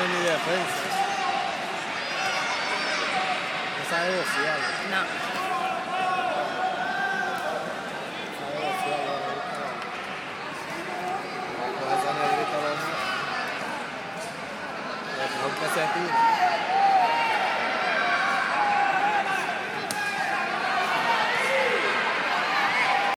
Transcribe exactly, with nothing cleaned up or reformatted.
tiene ni defensa. No sabe boxear. No. Sabe boxear, lo gusta. Con esa negrita lo más. Mejor que se tire.